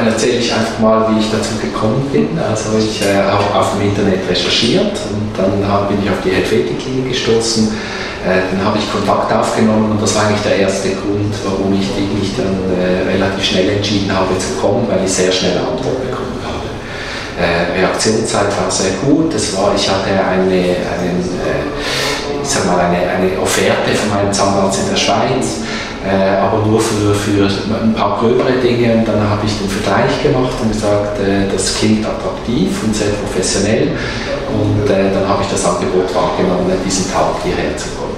dann erzähle ich einfach mal, wie ich dazu gekommen bin. Also ich habe auf dem Internet recherchiert und dann bin ich auf die Helvetii-Klinik gestoßen. Dann habe ich Kontakt aufgenommen und das war eigentlich der erste Grund, warum ich mich dann relativ schnell entschieden habe zu kommen, weil ich sehr schnell eine Antwort bekommen habe. Reaktionszeit war sehr gut. Ich hatte eine Offerte von meinem Zahnarzt in der Schweiz, aber nur für ein paar gröbere Dinge. Und dann habe ich den Vergleich gemacht und gesagt, das klingt attraktiv und sehr professionell. Und dann habe ich das Angebot wahrgenommen, diesen Tag hierher zu kommen.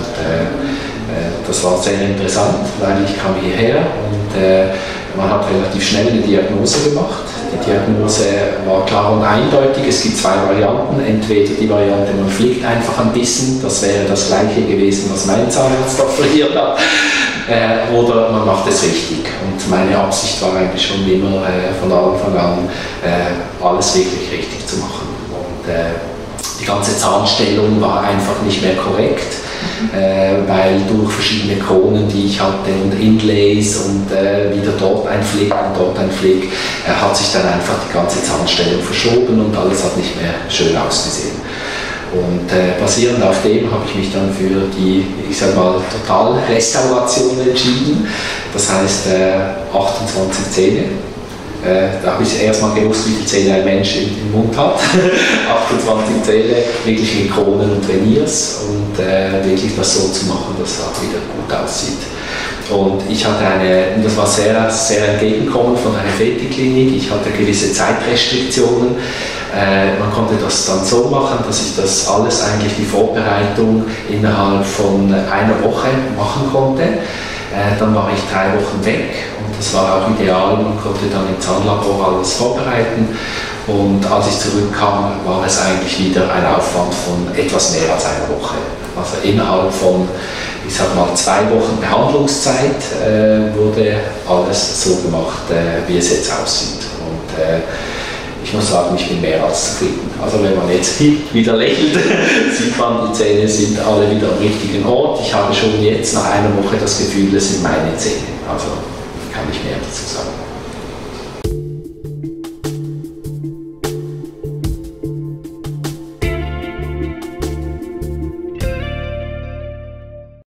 Das war sehr interessant, weil ich kam hierher und man hat relativ schnell eine Diagnose gemacht. Die Diagnose war klar und eindeutig. Es gibt zwei Varianten. Entweder die Variante, man fliegt einfach ein bisschen, das wäre das gleiche gewesen, was mein Zahnarzt offeriert hat, oder man macht es richtig. Und meine Absicht war eigentlich schon immer von Anfang an, alles wirklich richtig zu machen. Und die ganze Zahnstellung war einfach nicht mehr korrekt. Weil durch verschiedene Kronen, die ich hatte und Inlays und wieder dort ein Flick und dort ein Flick, hat sich dann einfach die ganze Zahnstellung verschoben und alles hat nicht mehr schön ausgesehen. Und basierend auf dem habe ich mich dann für die, ich sag mal, Totalrestauration entschieden. Das heißt 28 Zähne. Da habe ich erstmal gewusst, wie viele Zähne ein Mensch im Mund hat. 28 Zähne, wirklich mit Kronen und Veneers und wirklich das so zu machen, dass es auch wieder gut aussieht. Und ich hatte das war sehr, sehr entgegenkommend von der Helvetii-Klinik, ich hatte gewisse Zeitrestriktionen. Man konnte das dann so machen, dass ich das alles eigentlich, die Vorbereitung innerhalb von einer Woche machen konnte. Dann war ich 3 Wochen weg und das war auch ideal, man konnte dann im Zahnlabor alles vorbereiten und als ich zurückkam, war es eigentlich wieder ein Aufwand von etwas mehr als einer Woche. Also innerhalb von, ich sag mal, 2 Wochen Behandlungszeit wurde alles so gemacht, wie es jetzt aussieht. Und ich muss sagen, ich bin mehr als zufrieden. Also wenn man jetzt wieder lächelt, sieht man, die Zähne sind alle wieder am richtigen Ort. Ich habe schon jetzt nach einer Woche das Gefühl, es sind meine Zähne. Also kann ich mehr dazu sagen.